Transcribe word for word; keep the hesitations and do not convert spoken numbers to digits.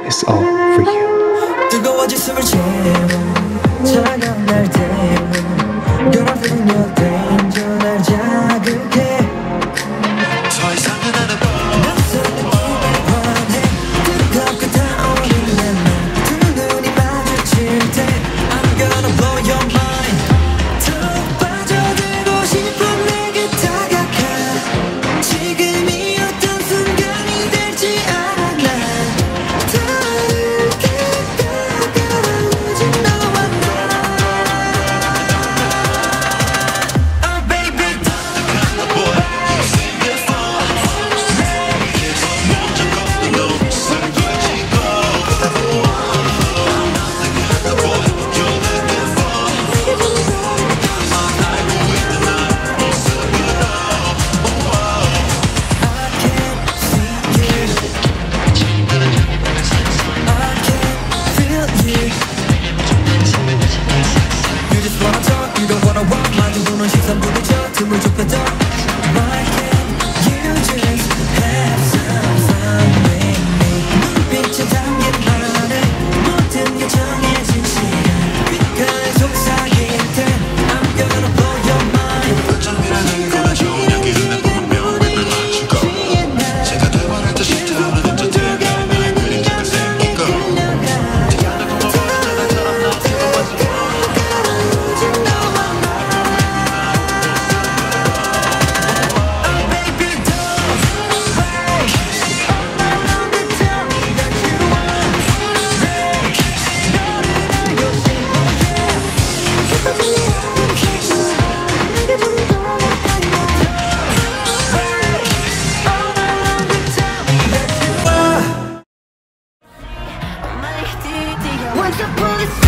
is all for you. 뜨거워진 숨을 채워 차가운 날 때워 You're feeling your danger 날 자극해 더 이상은 안 해봐 낯선 느낌을 원해 뜨겁고 타오르는 내 두 눈이 마주칠 때 I'm gonna blow your mind 더 빠져들고 싶어 내게 다가가 지금이 어떤 순간이 될지 알아 난 다르게 다가오지 너와 나 Oh baby don't boy sing it for 먼저 걷는 옷을 가지고 I'm not the kind of boy you're looking for I'm not with the night 모습으로 I can't see you I can't feel you You just wanna talk, you don't wanna walk 마주보는 시선 부딪혀 틈을 좁혀져 Why can't you just have some fun with me 눈빛에 담긴 말에 모든 게 정해진 시간 귓가에 속삭일 땐 I'm gonna blow your mind 어쩜이라는 거나 좋은 향기를 내뿜은 묘미를 맞추고 제가 대화를 다시 타오르는 저 태양의 나의 그림자가 생기고 태양을 보며 보는 나처럼 나 뜨거워지고 Once upon a time